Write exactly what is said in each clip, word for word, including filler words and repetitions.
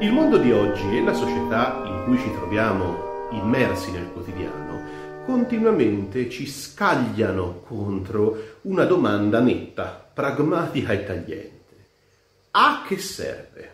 Il mondo di oggi e la società in cui ci troviamo immersi nel quotidiano continuamente ci scagliano contro una domanda netta, pragmatica e tagliente. A che serve?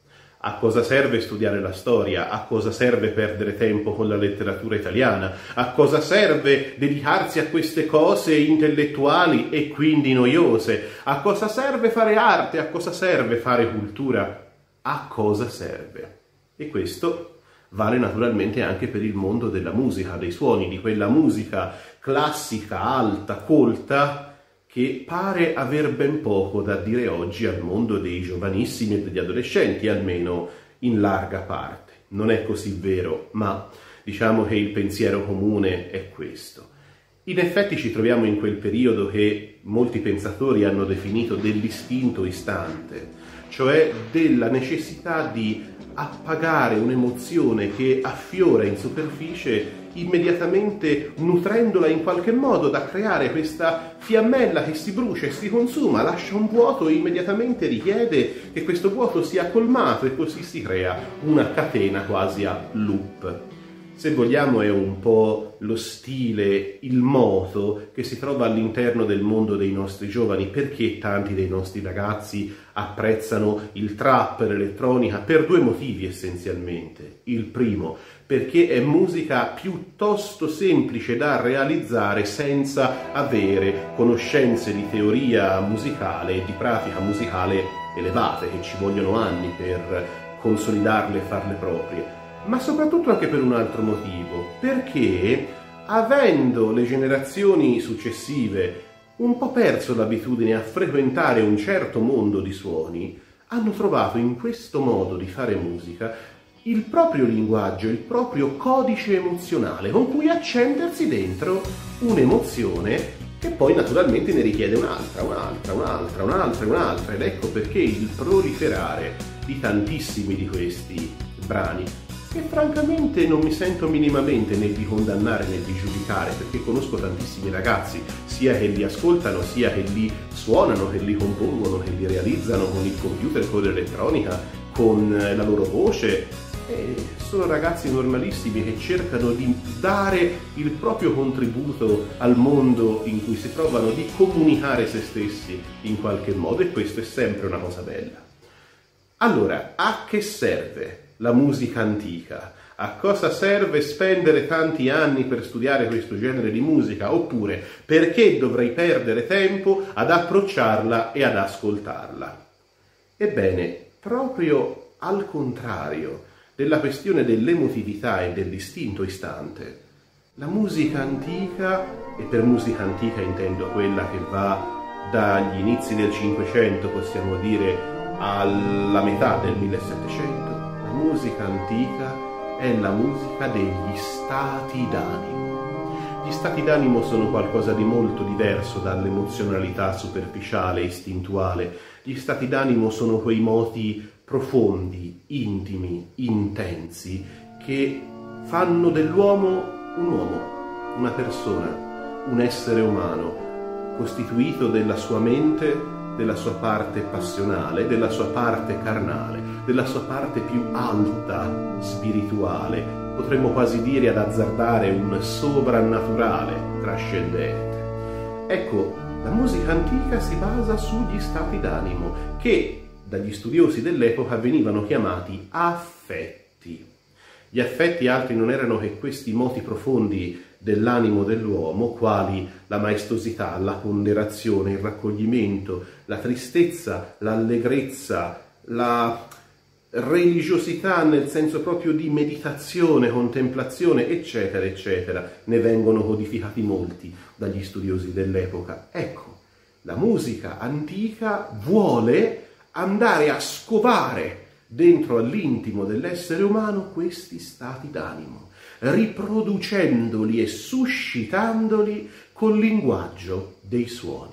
A cosa serve studiare la storia? A cosa serve perdere tempo con la letteratura italiana? A cosa serve dedicarsi a queste cose intellettuali e quindi noiose? A cosa serve fare arte? A cosa serve fare cultura? A cosa serve? E questo vale naturalmente anche per il mondo della musica, dei suoni, di quella musica classica, alta, colta, che pare aver ben poco da dire oggi al mondo dei giovanissimi e degli adolescenti, almeno in larga parte. Non è così vero, ma diciamo che il pensiero comune è questo. In effetti ci troviamo in quel periodo che molti pensatori hanno definito dell'istinto istante, cioè della necessità di appagare un'emozione che affiora in superficie immediatamente nutrendola in qualche modo da creare questa fiammella che si brucia e si consuma, lascia un vuoto e immediatamente richiede che questo vuoto sia colmato e così si crea una catena quasi a loop. Se vogliamo è un po' lo stile, il moto che si trova all'interno del mondo dei nostri giovani. Perché tanti dei nostri ragazzi apprezzano il trap, l'elettronica? Per due motivi essenzialmente. Il primo, perché è musica piuttosto semplice da realizzare senza avere conoscenze di teoria musicale e di pratica musicale elevate, che ci vogliono anni per consolidarle e farle proprie. Ma soprattutto anche per un altro motivo, perché avendo le generazioni successive un po' perso l'abitudine a frequentare un certo mondo di suoni, hanno trovato in questo modo di fare musica il proprio linguaggio, il proprio codice emozionale con cui accendersi dentro un'emozione che poi naturalmente ne richiede un'altra, un'altra, un'altra, un'altra, un'altra. Ed ecco perché il proliferare di tantissimi di questi brani, che francamente non mi sento minimamente né di condannare né di giudicare, perché conosco tantissimi ragazzi, sia che li ascoltano, sia che li suonano, che li compongono, che li realizzano con il computer, con l'elettronica, con la loro voce. E sono ragazzi normalissimi che cercano di dare il proprio contributo al mondo in cui si trovano, di comunicare se stessi in qualche modo, e questo è sempre una cosa bella. Allora, a che serve la musica antica? A cosa serve spendere tanti anni per studiare questo genere di musica? Oppure perché dovrei perdere tempo ad approcciarla e ad ascoltarla? Ebbene, proprio al contrario della questione dell'emotività e dell'istinto istante, la musica antica, e per musica antica intendo quella che va dagli inizi del Cinquecento, possiamo dire, alla metà del millesettecento, la musica antica è la musica degli stati d'animo. Gli stati d'animo sono qualcosa di molto diverso dall'emozionalità superficiale, istintuale. Gli stati d'animo sono quei moti profondi, intimi, intensi, che fanno dell'uomo un uomo, una persona, un essere umano, costituito della sua mente, della sua parte passionale, della sua parte carnale, della sua parte più alta, spirituale, potremmo quasi dire, ad azzardare, un sovrannaturale, trascendente. Ecco, la musica antica si basa sugli stati d'animo, che dagli studiosi dell'epoca venivano chiamati affetti. Gli affetti altri non erano che questi moti profondi dell'animo dell'uomo, quali la maestosità, la ponderazione, il raccoglimento, la tristezza, l'allegrezza, la religiosità nel senso proprio di meditazione, contemplazione, eccetera, eccetera. Ne vengono codificati molti dagli studiosi dell'epoca. Ecco, la musica antica vuole andare a scovare dentro all'intimo dell'essere umano questi stati d'animo, riproducendoli e suscitandoli col linguaggio dei suoni.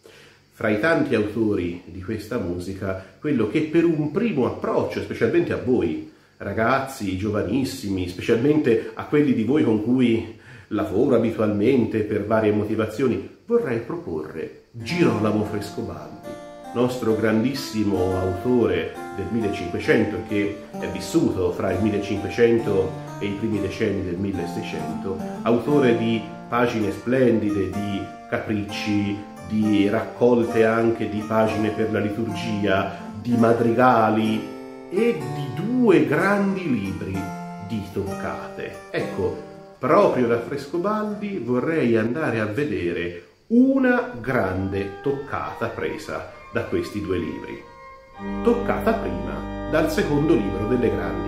Fra i tanti autori di questa musica, quello che per un primo approccio, specialmente a voi, ragazzi, giovanissimi, specialmente a quelli di voi con cui lavoro abitualmente per varie motivazioni, vorrei proporre Girolamo Frescobaldi. nostro grandissimo autore del millecinquecento, che è vissuto fra il millecinquecento e i primi decenni del milleseicento, autore di pagine splendide, di capricci, di raccolte anche di pagine per la liturgia, di madrigali e di due grandi libri di toccate. Ecco, proprio da Frescobaldi vorrei andare a vedere una grande toccata presa da questi due libri. Toccata prima dal secondo libro delle grandi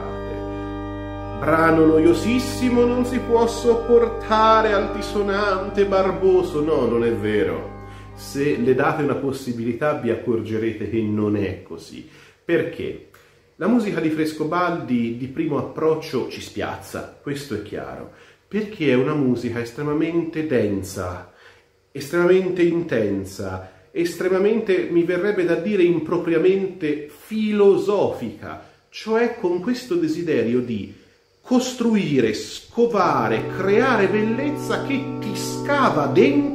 toccate. Brano noiosissimo, non si può sopportare, altisonante, barboso. No, non è vero. Se le date una possibilità vi accorgerete che non è così. Perché? La musica di Frescobaldi di primo approccio ci spiazza, questo è chiaro, perché è una musica estremamente densa, estremamente intensa, estremamente, mi verrebbe da dire, impropriamente filosofica, cioè con questo desiderio di costruire, scovare, creare bellezza che ti scava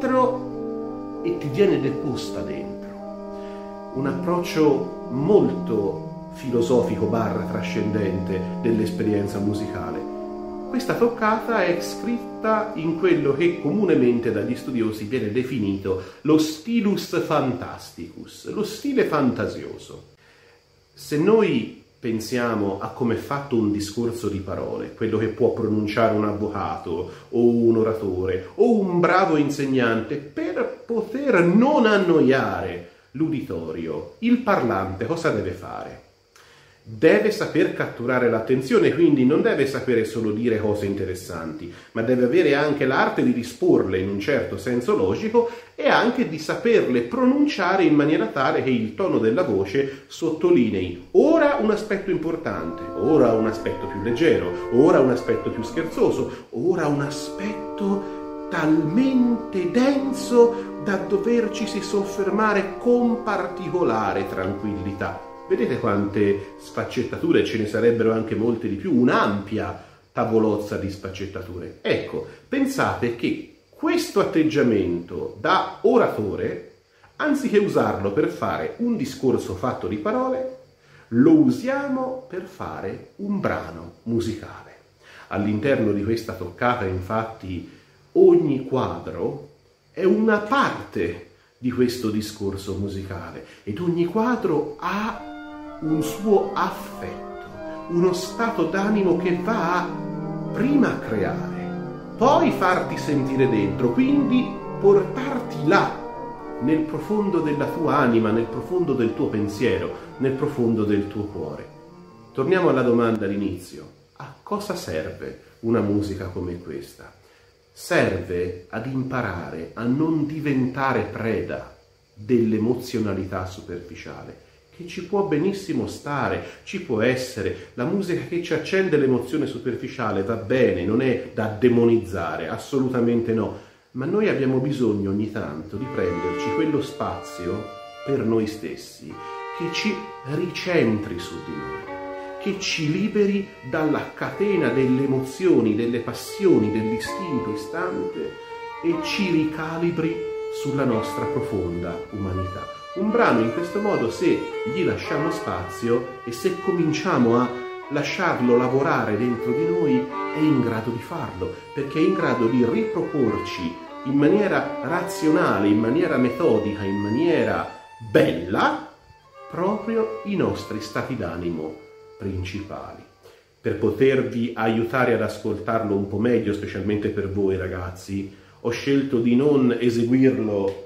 dentro e ti viene deposta dentro. Un approccio molto filosofico barra trascendente dell'esperienza musicale. Questa toccata è scritta in quello che comunemente dagli studiosi viene definito lo stilus fantasticus, lo stile fantasioso. Se noi pensiamo a come è fatto un discorso di parole, quello che può pronunciare un avvocato o un oratore o un bravo insegnante per poter non annoiare l'uditorio, il parlante cosa deve fare? Deve saper catturare l'attenzione, quindi non deve sapere solo dire cose interessanti, ma deve avere anche l'arte di disporle in un certo senso logico e anche di saperle pronunciare in maniera tale che il tono della voce sottolinei ora un aspetto importante, ora un aspetto più leggero, ora un aspetto più scherzoso, ora un aspetto talmente denso da dovercisi soffermare con particolare tranquillità. Vedete quante sfaccettature, ce ne sarebbero anche molte di più, un'ampia tavolozza di sfaccettature. Ecco, pensate che questo atteggiamento da oratore, anziché usarlo per fare un discorso fatto di parole, lo usiamo per fare un brano musicale. All'interno di questa toccata, infatti, ogni quadro è una parte di questo discorso musicale ed ogni quadro ha un suo affetto, uno stato d'animo che va a prima creare, poi farti sentire dentro, quindi portarti là, nel profondo della tua anima, nel profondo del tuo pensiero, nel profondo del tuo cuore. Torniamo alla domanda all'inizio. A cosa serve una musica come questa? Serve ad imparare a non diventare preda dell'emozionalità superficiale, che ci può benissimo stare, ci può essere. La musica che ci accende l'emozione superficiale va bene, non è da demonizzare, assolutamente no, ma noi abbiamo bisogno ogni tanto di prenderci quello spazio per noi stessi, che ci ricentri su di noi, che ci liberi dalla catena delle emozioni, delle passioni, dell'istinto istante e ci ricalibri sulla nostra profonda umanità. Un brano in questo modo, se gli lasciamo spazio e se cominciamo a lasciarlo lavorare dentro di noi, è in grado di farlo, perché è in grado di riproporci in maniera razionale, in maniera metodica, in maniera bella, proprio i nostri stati d'animo principali. Per potervi aiutare ad ascoltarlo un po' meglio, specialmente per voi ragazzi, ho scelto di non eseguirlo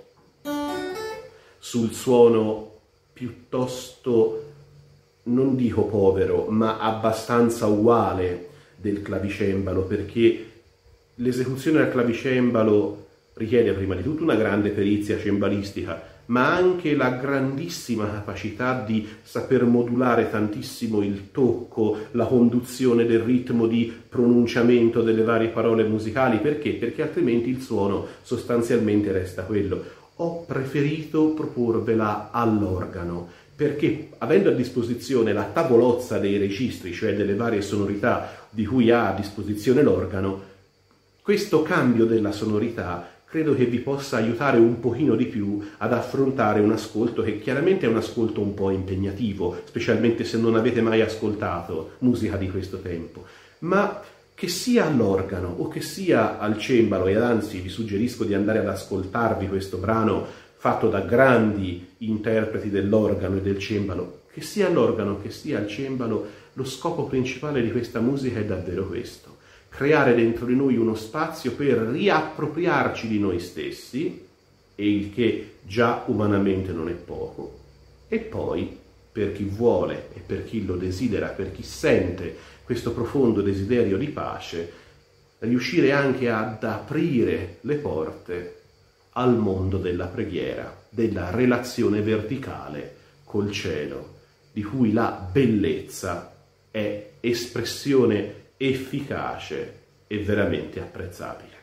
sul suono piuttosto, non dico povero, ma abbastanza uguale del clavicembalo, perché l'esecuzione al clavicembalo richiede prima di tutto una grande perizia cembalistica, ma anche la grandissima capacità di saper modulare tantissimo il tocco, la conduzione del ritmo di pronunciamento delle varie parole musicali. Perché? Perché altrimenti il suono sostanzialmente resta quello. Ho preferito proporvela all'organo, perché avendo a disposizione la tavolozza dei registri, cioè delle varie sonorità di cui ha a disposizione l'organo, questo cambio della sonorità credo che vi possa aiutare un pochino di più ad affrontare un ascolto che chiaramente è un ascolto un po' impegnativo, specialmente se non avete mai ascoltato musica di questo tempo, ma che sia all'organo o che sia al cembalo, e anzi vi suggerisco di andare ad ascoltarvi questo brano fatto da grandi interpreti dell'organo e del cembalo, che sia all'organo che sia al cembalo, lo scopo principale di questa musica è davvero questo: creare dentro di noi uno spazio per riappropriarci di noi stessi, e il che già umanamente non è poco, e poi, per chi vuole e per chi lo desidera, per chi sente questo profondo desiderio di pace, riuscire anche ad aprire le porte al mondo della preghiera, della relazione verticale col cielo, di cui la bellezza è espressione efficace e veramente apprezzabile.